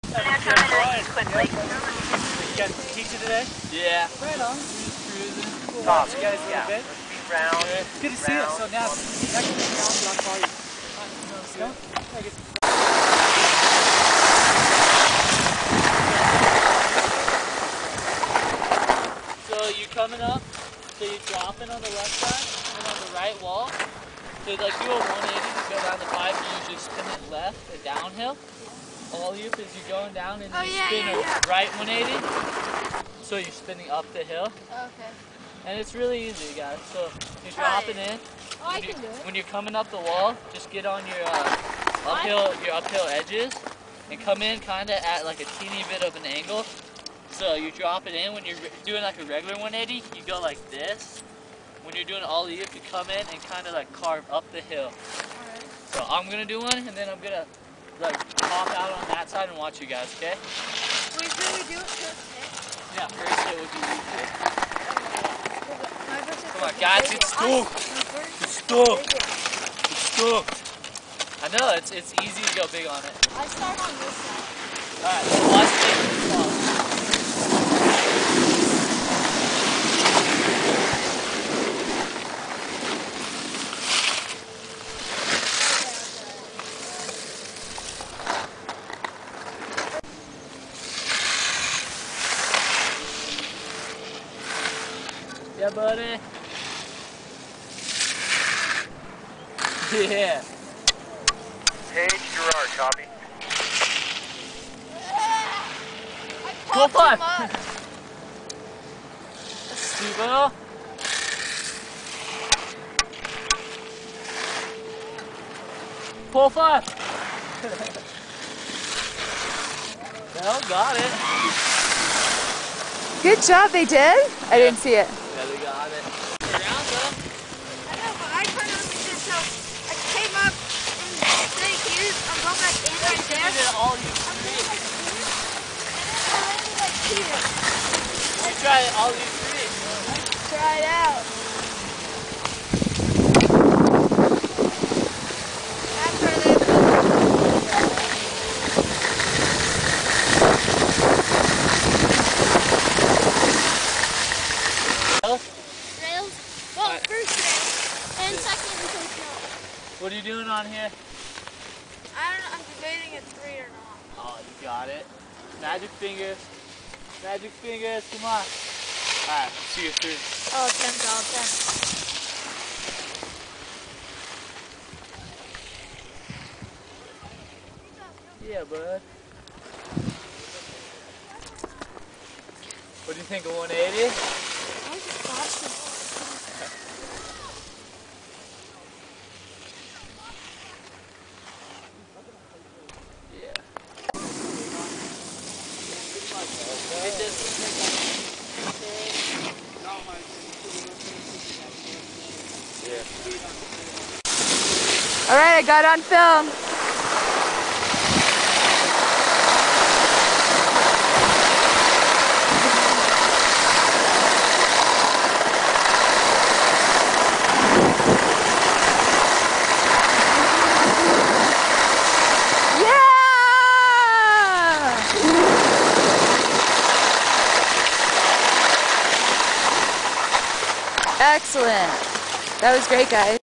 Quickly. You guys teach it today? Yeah. Right on. Just cruising. Top. You guys a little bit? Round. It's good to see you. So now, next time I'll call you. So you're coming up, so you're dropping on the left side and on the right wall. So like do a 180 to go down the pipe, you usually spin it left and downhill. All-oop is you're going down and you spin a right 180. So you're spinning up the hill. Okay. And it's really easy, guys. So you're dropping in. Oh, I can do it. When you're coming up the wall, just get on your uphill edges and come in kind of at like a teeny bit of an angle. So you drop it in. When you're doing like a regular 180, you go like this. When you're doing all-oop, you come in and kind of like carve up the hill. Alright. So I'm gonna do one, and then I'm gonna like pop out on that side and watch you guys. Okay? Wait, should we do it first? Yeah, first hit would be easy. Come on, Come guys, it's stoked. It's stoked. It's stoked. I know it's easy to go big on it. I start on this side. All right, so watch me. Yeah, buddy. Yeah. Paige Gerard, copy. Go five. Steve-o. Pull five. Well, got it. Good job, they did? I didn't see it. Yeah, they got it. Around though. I know, but I kind of did so. I came up and stayed here. I'm going back in right there. You did all you I'm three. going like here. And then I landed like here. You tried all you three. Try it out. That's where they rails. Well, first rail. And second because no. What are you doing on here? I don't know. I'm debating it's 3 or not. Oh, you got it. Magic fingers. Magic fingers, come on. Alright, let's see you through. Oh, 10's all 10. Yeah, bud. What do you think of 180? I just lost it. All right, I got on film. Excellent. That was great, guys.